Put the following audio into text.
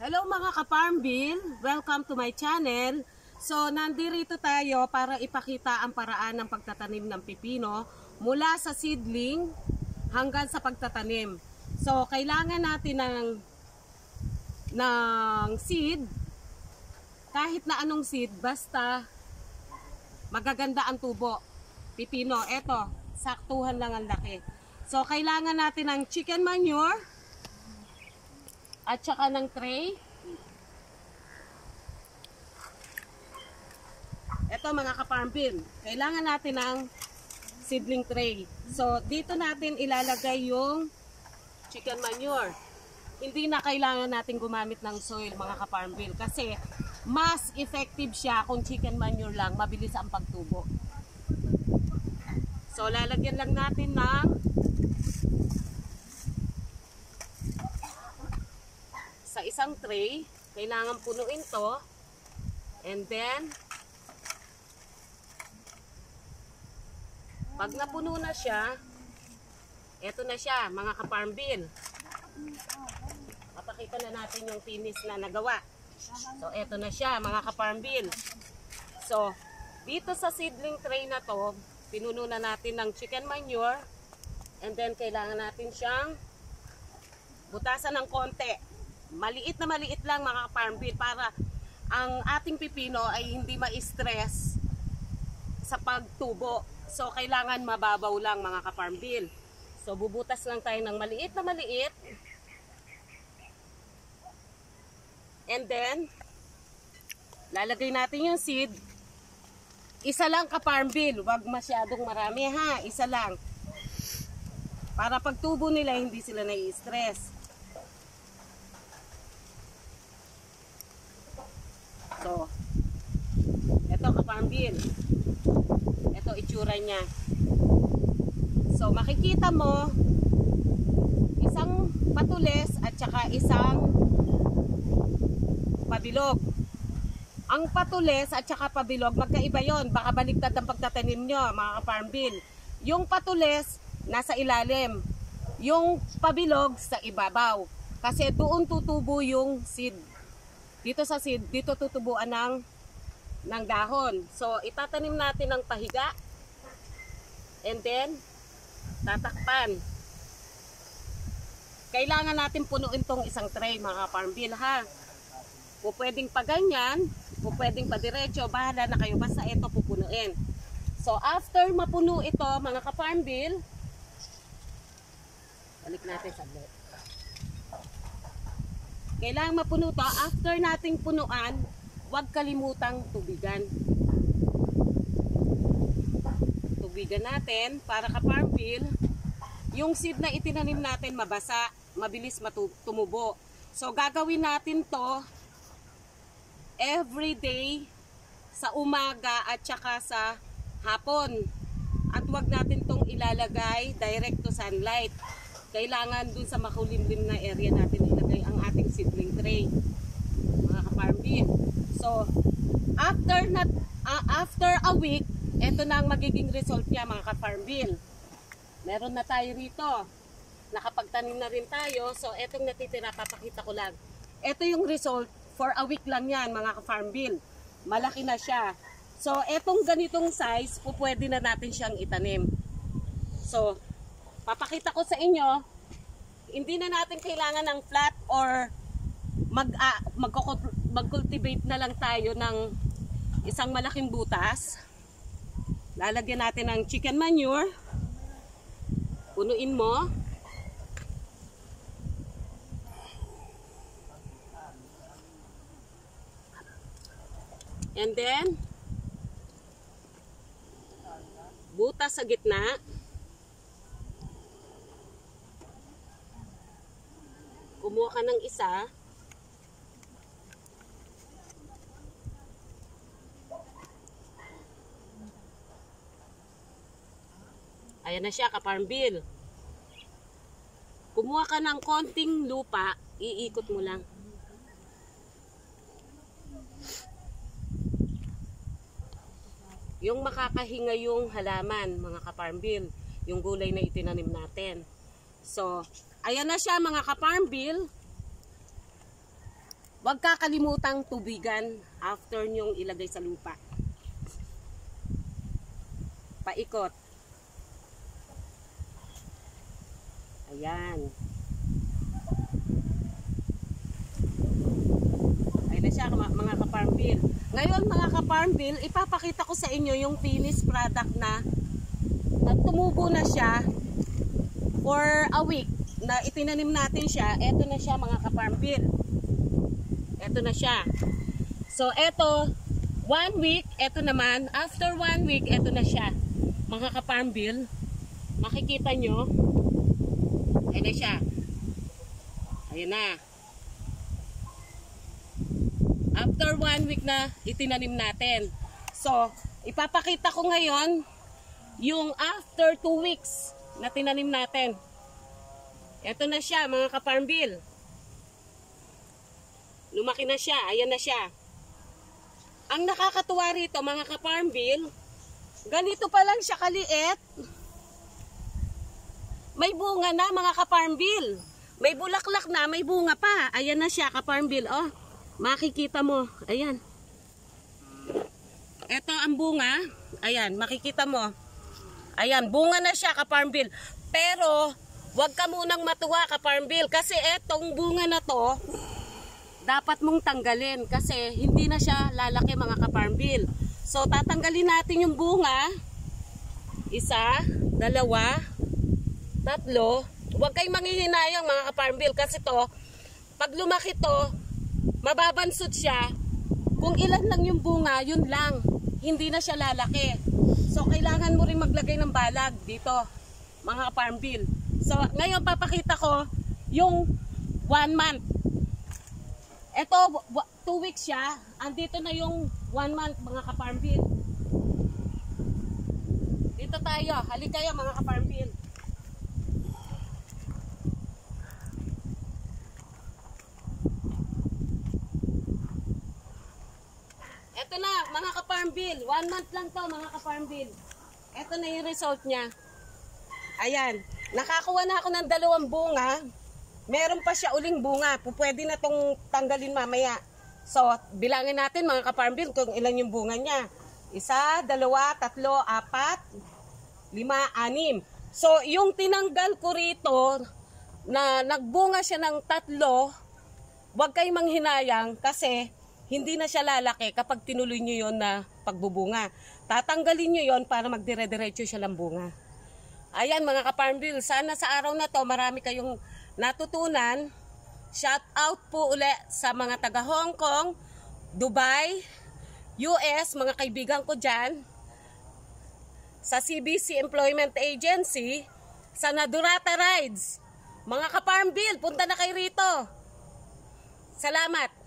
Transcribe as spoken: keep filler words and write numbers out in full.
Hello mga ka-Farmville! Welcome to my channel. So, nandito tayo para ipakita ang paraan ng pagtatanim ng pipino mula sa seedling hanggang sa pagtatanim. So, kailangan natin ng, ng seed, kahit na anong seed, basta magaganda ang tubo. Pipino, eto, saktuhan lang ang laki. So, kailangan natin ng chicken manure, at saka ng tray. Ito mga ka-Farmville, kailangan natin ng seedling tray. So, dito natin ilalagay yung chicken manure. Hindi na kailangan natin gumamit ng soil mga ka-Farmville kasi mas effective siya kung chicken manure lang, mabilis ang pagtubo. So, lalagyan lang natin ng sa isang tray, kailangan punuin to, and then pag napuno na siya, eto na siya mga ka-Farmville. Papakita na natin yung finish na nagawa. So eto na siya mga ka-Farmville. So dito sa seedling tray na to, pinuno na natin ng chicken manure, and then kailangan natin siyang butasan ng konti. Maliit na maliit lang mga ka-Farmville para ang ating pipino ay hindi ma-stress sa pagtubo. So kailangan mababaw lang mga ka-Farmville. So bubutas lang tayo ng maliit na maliit. And then lalagay natin yung seed. Isa lang ka-Farmville, wag masyadong marami ha, isa lang. Para pagtubo nila hindi sila nai-stress. So, ito ka-Farmville. Ito itsura niya. So, makikita mo isang patules at saka isang pabilog. Ang patules at saka pabilog, magkaiba yon. Baka baliktad ang pagtatanim nyo, mga ka-Farmville. Yung patules, nasa ilalim. Yung pabilog, sa ibabaw. Kasi doon tutubo yung seed. Dito sa seed, dito tutubuan ng, ng dahon. So, itatanim natin ng pahiga. And then, tatakpan. Kailangan natin punuin tong isang tray, mga Farmville, ha? Pupwedeng pa ganyan, pupwedeng pa diretso, bahala na kayo. Basta ito pupunuin. So, after mapuno ito, mga ka-Farmville, balik natin sa blog. Kailangan mapuno to. After nating punuan, huwag kalimutang tubigan. Tubigan natin para ka-Farmville, yung seed na itinanim natin mabasa, mabilis tumubo. So gagawin natin to every day sa umaga at saka sa hapon. At huwag natin tong ilalagay direct to sunlight. Kailangan dun sa makulimlim na area natin ilagay ang ating seedling tray, mga ka-Farmville. So, after, na, uh, after a week, ito na ang magiging result niya, mga ka-Farmville. Meron na tayo rito. Nakapagtanim na rin tayo. So, etong natitira, papakita ko lang. Ito yung result for a week lang yan, mga ka-Farmville. Malaki na siya. So, etong ganitong size, pupwede na natin siyang itanim. So, papakita ko sa inyo, hindi na natin kailangan ng flat or mag, uh, mag-cultivate na lang tayo ng isang malaking butas. Lalagyan natin ng chicken manure. Punuin mo. And then, butas sa gitna. Kumuha ka ng isa. Ayan na siya, ka-Farmville. Kumuha ka ng konting lupa, iikot mo lang. Yung makakahinga yung halaman, mga ka-Farmville, yung gulay na itinanim natin. So, ayan na siya mga ka-Farmville. huwag kakalimutang tubigan after nyong ilagay sa lupa. Paikot. Ayan. Ayan na siya mga ka-farm bill. Ngayon mga ka-farm bill, ipapakita ko sa inyo yung finished product na at tumubo na siya for a week na itinanim natin siya. Eto na siya mga ka-farm bill. Eto na siya. So eto, one week, eto naman, after one week, eto na siya. Mga ka-farm bill, makikita nyo, ayan na siya. Ayan na. After one week na itinanim natin. So, ipapakita ko ngayon yung after two weeks na tinanim natin. Ito na siya mga ka-farm bill. Lumaki na siya. Ayan na siya. Ang nakakatuwa rito mga ka-farm bill, ganito pa lang siya kaliit. May bunga na mga ka-farm bill. May bulaklak na, may bunga pa. Ayan na siya ka-farm bill. Oh, makikita mo. Ayan. Ito ang bunga. Ayan, makikita mo. Ayan, bunga na siya ka-farm bill. Pero, wag ka munang matuwa ka-farm bill. Kasi etong bunga na to, dapat mong tanggalin. Kasi hindi na siya lalaki mga ka-farm bill. So, tatanggalin natin yung bunga. Isa, dalawa, tatlo. Huwag kayong manghihinayang mga ka-farm bill. Kasi to, pag lumaki to, mababansot siya. Kung ilan lang yung bunga, yun lang. Hindi na siya lalaki. So, kailangan mo rin maglagay ng balag dito, mga farm bill. So, ngayon papakita ko yung one month. Ito, two weeks siya. Andito na yung one month, mga ka-farm bill. Dito tayo. Halika kayo, mga ka-farm bill. Ito na, mga ka-farm bill. One month lang to, mga ka-farm bill. Ito na yung result niya. Ayan. Nakakuha na ako ng dalawang bunga. Meron pa siya uling bunga. Pwede na tong tanggalin mamaya. So, bilangin natin mga ka-farm bill kung ilan yung bunga niya. Isa, dalawa, tatlo, apat, lima, anim. So, yung tinanggal ko rito na nagbunga siya ng tatlo, huwag kayong manghinayang kasi hindi na siya lalaki kapag tinuloy nyo yon na pagbubunga. Tatanggalin nyo yon para magdire-diretso siya ng bunga. Ayan mga ka-farm bill, sana sa araw na to marami kayong natutunan. Shout out po ulit sa mga taga Hong Kong, Dubai, U S, mga kaibigan ko dyan, sa C B C Employment Agency, sa Nadurata Rides. Mga ka-farm bill, punta na kayo rito. Salamat!